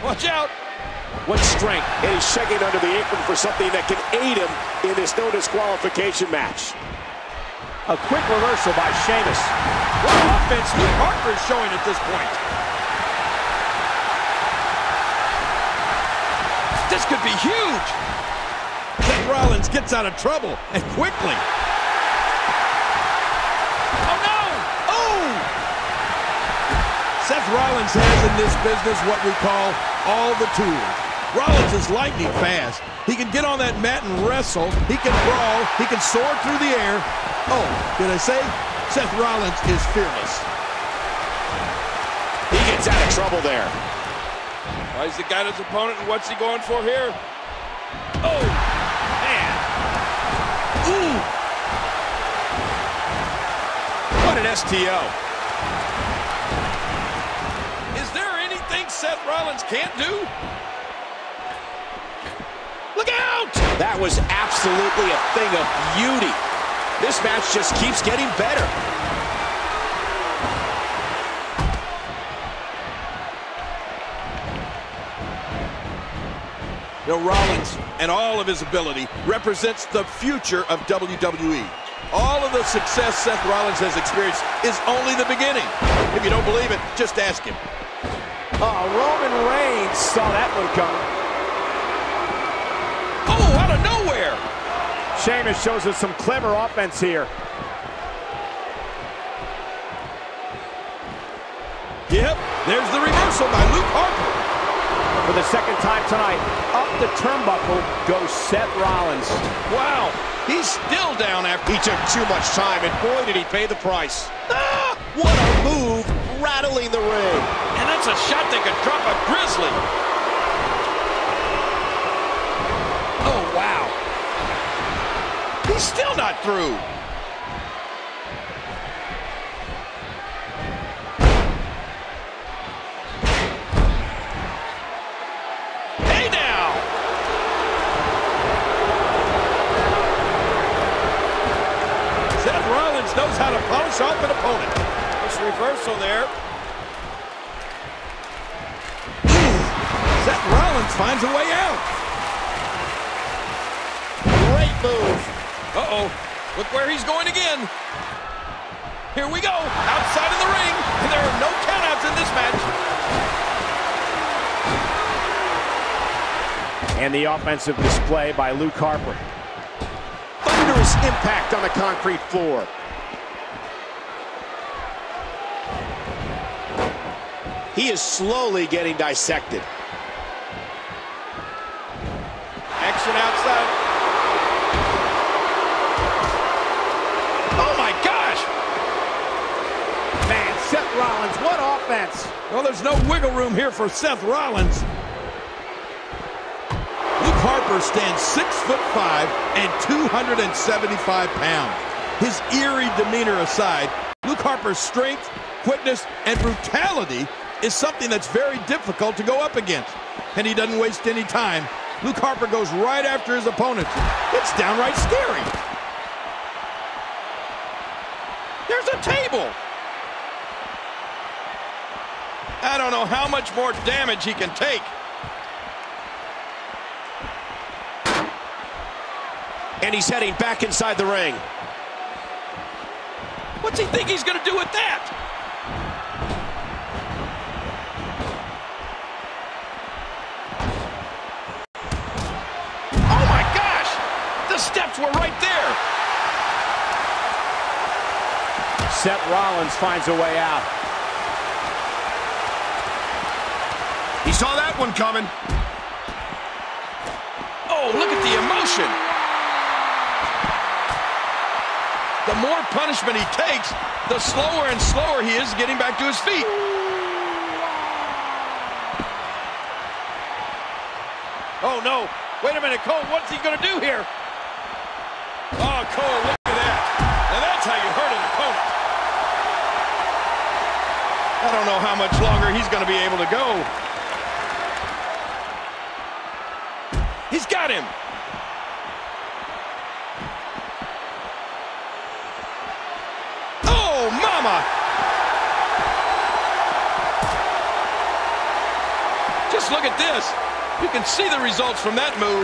Watch out. What strength. And he's checking under the apron for something that can aid him in this no disqualification match. A quick reversal by Sheamus. What offense Luke Harper is showing at this point. This could be huge. Seth Rollins gets out of trouble, and quickly. Oh, no! Oh! Seth Rollins has in this business what we call all the tools. Rollins is lightning fast. He can get on that mat and wrestle. He can brawl. He can soar through the air. Oh, did I say? Seth Rollins is fearless. He gets out of trouble there. Well, he's the guy his opponent, and what's he going for here? Oh, man. Ooh. What an STO. Is there anything Seth Rollins can't do? Look out! That was absolutely a thing of beauty. This match just keeps getting better. You know, Rollins and all of his ability represents the future of WWE. All of the success Seth Rollins has experienced is only the beginning. If you don't believe it, just ask him. Roman Reigns saw that one coming. Oh, out of nowhere! Sheamus shows us some clever offense here. Yep, there's the reversal by Luke Harper. For the second time tonight, up the turnbuckle goes Seth Rollins. Wow, he's still down after. He took too much time, and boy, did he pay the price. Ah, what a move, rattling the ring. And that's a shot that could drop a Grizzly. Oh, wow. He's still not through. Hey now! Seth Rollins knows how to polish off an opponent. Nice reversal there. Seth Rollins finds a way out. Great move. Uh-oh. Look where he's going again. Here we go. Outside of the ring. And there are no countouts in this match. And the offensive display by Luke Harper. Thunderous impact on the concrete floor. He is slowly getting dissected. Action outside. Oh my gosh! Man, Seth Rollins, what offense! Well, there's no wiggle room here for Seth Rollins. Luke Harper stands 6'5" and 275 pounds. His eerie demeanor aside, Luke Harper's strength, quickness, and brutality is something that's very difficult to go up against. And he doesn't waste any time. Luke Harper goes right after his opponent. It's downright scary. There's a table. I don't know how much more damage he can take. And he's heading back inside the ring. What's he think he's going to do with that? Oh my gosh! The steps were right there. Seth Rollins finds a way out. He saw that one coming. Oh, look at the emotion. The more punishment he takes, the slower and slower he is getting back to his feet. Oh, no. Wait a minute, Cole. What's he going to do here? Oh, Cole, look at that. Now, that's how you hurt an opponent. I don't know how much longer he's going to be able to go. He's got him. Oh, mama. Just Just look at this. You can see the results from that move.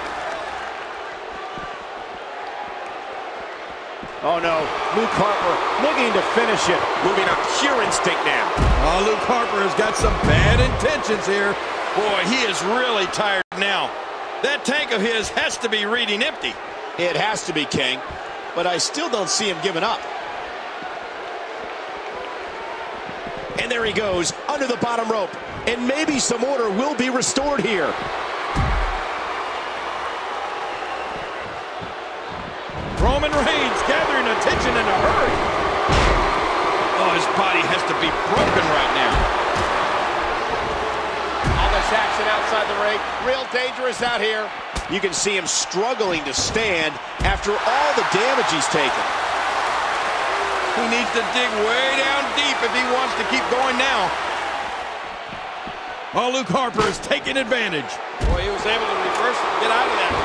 Oh no, Luke Harper looking to finish it. Moving on pure instinct now. Oh, Luke Harper has got some bad intentions here. Boy, he is really tired now. That tank of his has to be reading empty. It has to be, King, but I still don't see him giving up. And there he goes, under the bottom rope. And maybe some order will be restored here. Roman Reigns gathering attention in a hurry. Oh, his body has to be broken right now. All this action outside the ring, real dangerous out here. You can see him struggling to stand after all the damage he's taken. He needs to dig way down deep if he wants to keep going now. Oh, Luke Harper is taking advantage. Boy, he was able to reverse it and get out of that.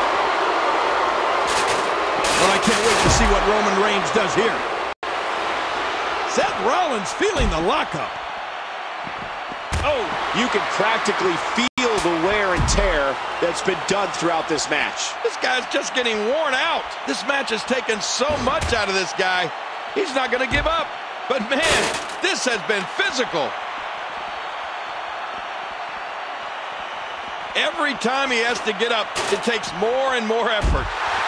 Well, I can't wait to see what Roman Reigns does here. Seth Rollins feeling the lockup. Oh, you can practically feel the wear and tear that's been done throughout this match. This guy's just getting worn out. This match has taken so much out of this guy. He's not going to give up. But man, this has been physical. Every time he has to get up, it takes more and more effort.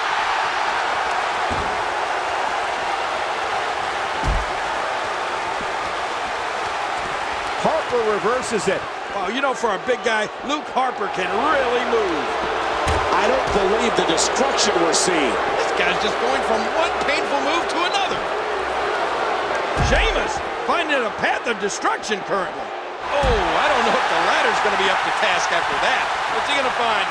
Harper reverses it. Wow, you know, for a big guy, Luke Harper can really move. I don't believe the destruction we're seeing. This guy's just going from one painful move to another. Sheamus finding a path of destruction currently. Oh, I don't know if the ladder's going to be up to task after that. What's he going to find?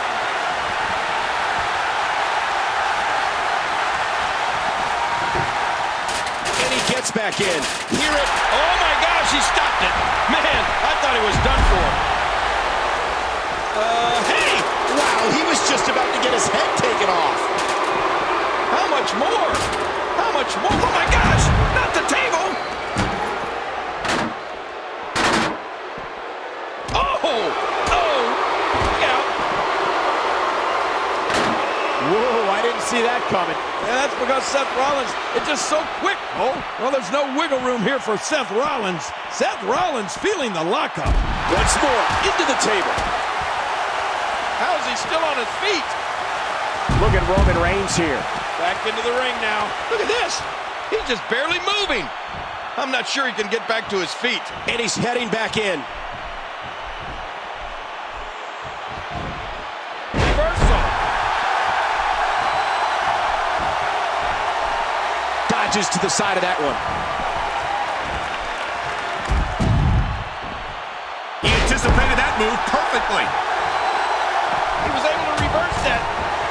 And he gets back in. Hear it. Oh my gosh, he stopped it. Man, I thought he was done for. Hey! Wow, he was just about to get his head taken off. How much more? How much more? Oh my gosh, not the table. Whoa, I didn't see that coming. Yeah, that's because Seth Rollins is just so quick, Cole. Well, there's no wiggle room here for Seth Rollins. Seth Rollins feeling the lockup. Once more, into the table. How is he still on his feet? Look at Roman Reigns here. Back into the ring now. Look at this. He's just barely moving. I'm not sure he can get back to his feet. And he's heading back in. Reversal. Dodges to the side of that one. He anticipated that move perfectly. He was able to reverse that.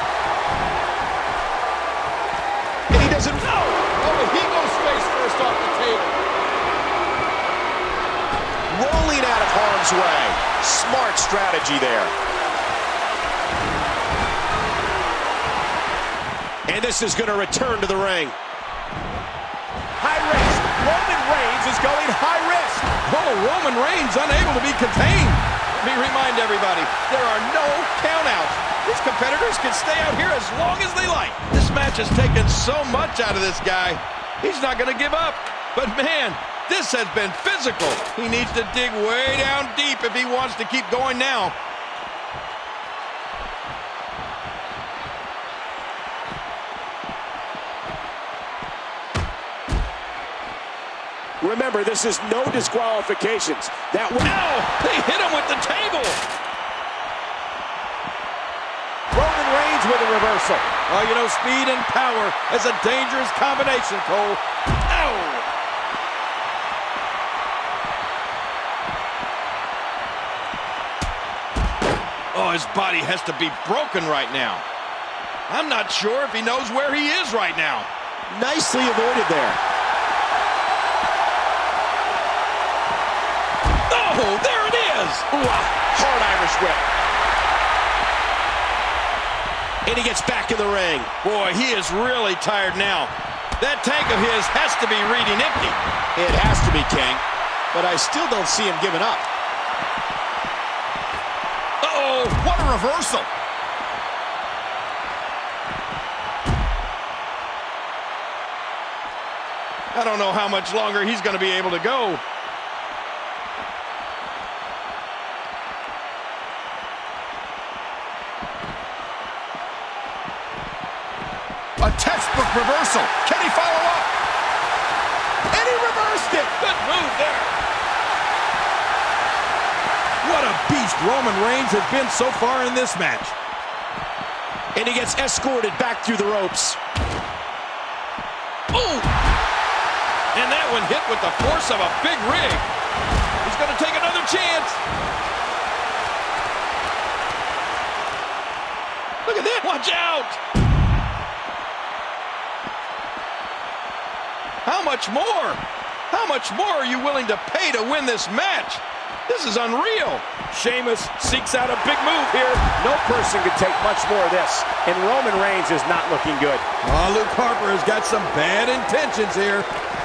And he doesn't No! Oh, he goes face first off the table. rolling out of harm's way. Smart strategy there. And this is going to return to the ring. High risk. Roman Reigns is going high risk. Oh, Roman Reigns unable to be contained. Let me remind everybody, there are no countouts. These competitors can stay out here as long as they like. This match has taken so much out of this guy. He's not going to give up. But man, this has been physical. He needs to dig way down deep if he wants to keep going now. Remember, this is no disqualifications. That one. Ow! They hit him with the table. Roman Reigns with a reversal. Oh, you know, speed and power is a dangerous combination, Cole. Ow! Oh, his body has to be broken right now. I'm not sure if he knows where he is right now. Nicely avoided there. Oh, there it is! Ooh, a hard Irish whip. And he gets back in the ring. Boy, he is really tired now. That tank of his has to be reading empty. It has to be, King. But I still don't see him giving up. What a reversal. I don't know how much longer he's going to be able to go. A textbook reversal. Can he follow up? And he reversed it. Good move there. What a beast Roman Reigns has been so far in this match. And he gets escorted back through the ropes. Oh! And that one hit with the force of a big rig. He's going to take another chance. Look at that. Watch out. How much more? How much more are you willing to pay to win this match? This is unreal. Sheamus seeks out a big move here. No person could take much more of this. And Roman Reigns is not looking good. Oh, Luke Harper has got some bad intentions here.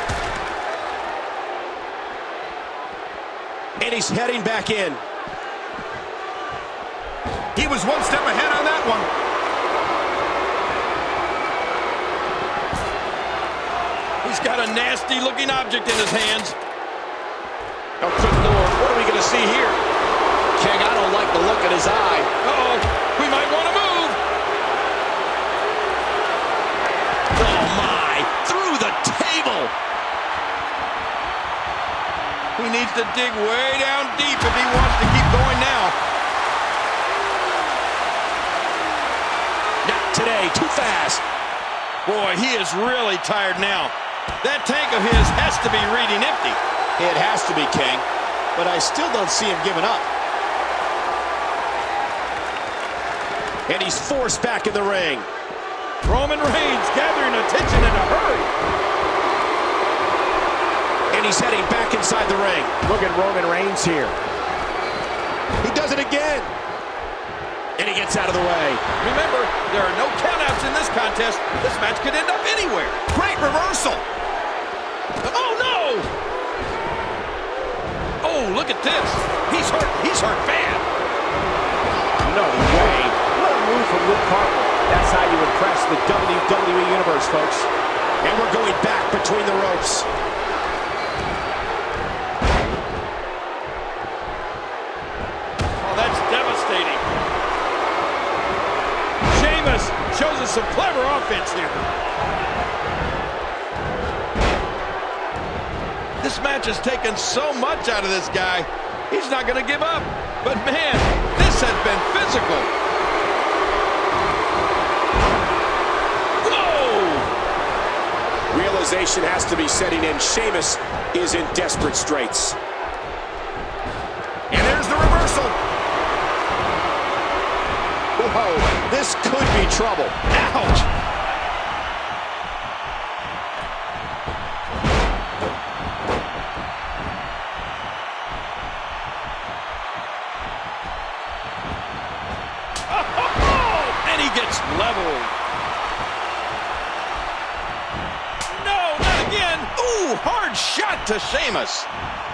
And he's heading back in. He was one step ahead on that one. He's got a nasty-looking object in his hands. Oh, good Lord, what are we going to see here? King, I don't like the look in his eye. Uh-oh, we might want to move. Oh, my, through the table. He needs to dig way down deep if he wants to keep going now. Not today, too fast. Boy, he is really tired now. That tank of his has to be reading empty. It has to be, King, but I still don't see him giving up. And he's forced back in the ring. Roman Reigns gathering attention in a hurry. And he's heading back inside the ring. Look at Roman Reigns here. He does it again. And he gets out of the way. Remember, there are no countouts in this contest. This match could end up anywhere. Great reversal. Oh, no! Oh, look at this. He's hurt. He's hurt bad. No way. What a move from Luke Harper. That's how you impress the WWE Universe, folks. And we're going back between the ropes. Oh, that's devastating. Sheamus shows us some clever offense here. This match has taken so much out of this guy. He's not going to give up. But man, this has been physical. Whoa! Realization has to be setting in. Sheamus is in desperate straits. And there's the reversal. Whoa, this could be trouble. Ouch! And he gets leveled. No, not again. Ooh, hard shot to Sheamus.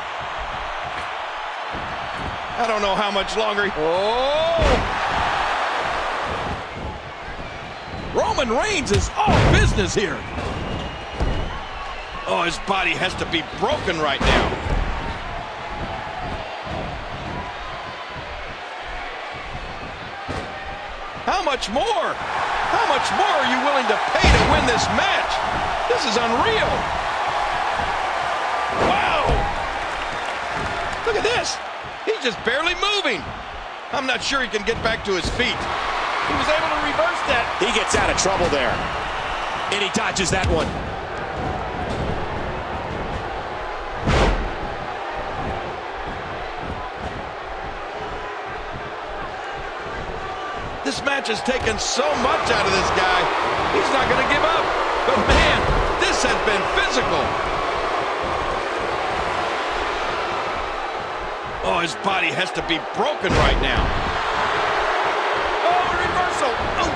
I don't know how much longer. Oh! Roman Reigns is all business here. Oh, his body has to be broken right now. How much more? How much more are you willing to pay to win this match? This is unreal. Wow! Look at this. He's just barely moving. I'm not sure he can get back to his feet. He was able to reverse that. He gets out of trouble there. And he dodges that one. This match has taken so much out of this guy. He's not going to give up. But man, this has been physical. Oh, his body has to be broken right now. Oh, reversal. Oh.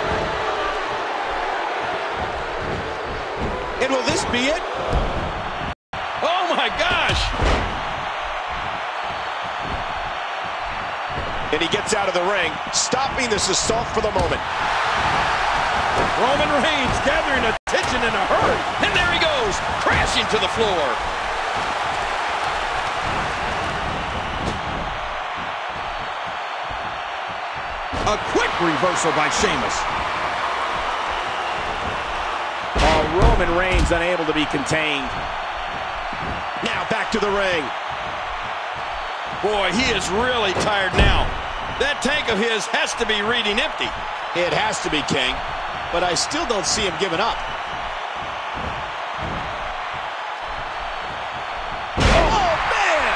And will this be it? Oh, my gosh. And he gets out of the ring, stopping this assault for the moment. Roman Reigns gathering attention in a hurry. And there he goes, crashing to the floor. A quick reversal by Sheamus. Oh, Roman Reigns unable to be contained. Now back to the ring. Boy, he is really tired now. That tank of his has to be reading empty. It has to be, King, but I still don't see him giving up. Oh, man!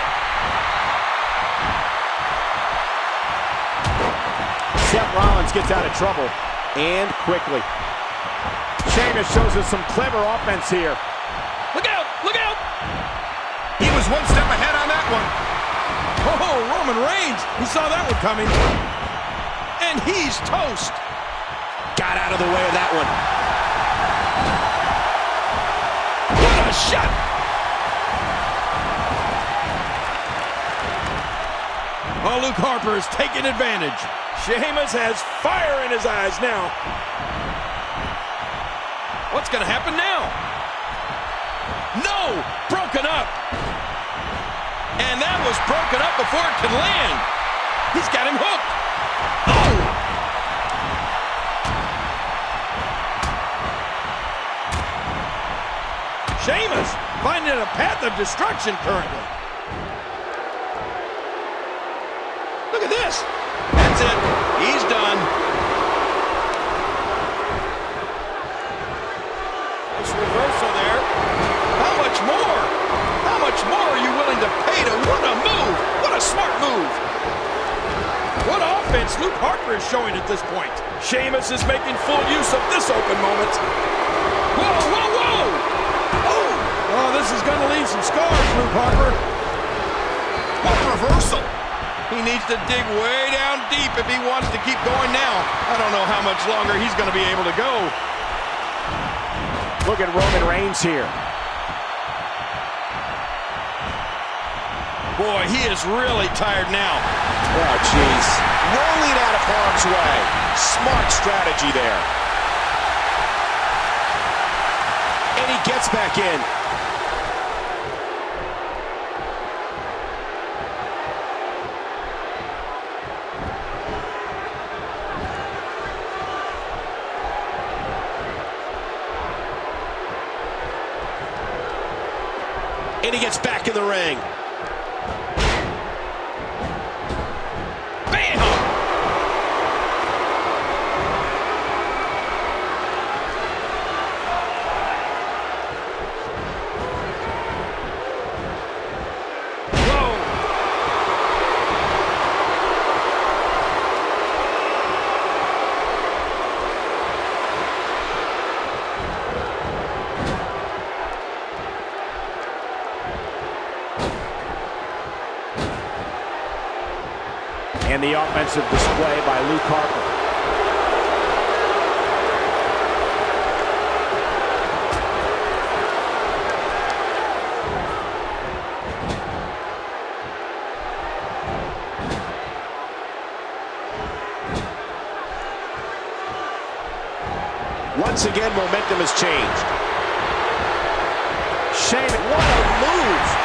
Seth Rollins gets out of trouble, and quickly. Sheamus shows us some clever offense here. Look out! Look out! He was one step ahead on that one. Oh, Roman Reigns! He saw that one coming. And he's toast. Got out of the way of that one. What a shot! Oh, Luke Harper is taking advantage. Sheamus has fire in his eyes now. What's going to happen now? No! Broken up. And that was broken up before it could land. He's got him hooked. Oh! Sheamus finding a path of destruction currently. Look at this. That's it. He's done. Nice reversal there. How much more? How much more are you willing to pay to win a move? What a smart move. What offense Luke Harper is showing at this point. Sheamus is making full use of this open moment. Whoa, whoa, whoa! Oh, this is going to leave some scars, Luke Harper. What a reversal. He needs to dig way down deep if he wants to keep going now. I don't know how much longer he's going to be able to go. Look at Roman Reigns here. Boy, he is really tired now. Oh, jeez. Rolling out of harm's way. Smart strategy there. And he gets back in. And he gets back in the ring. Bam! Whoa! And the offensive display by Luke Harper. Once again, momentum has changed. Sheamus, what a move!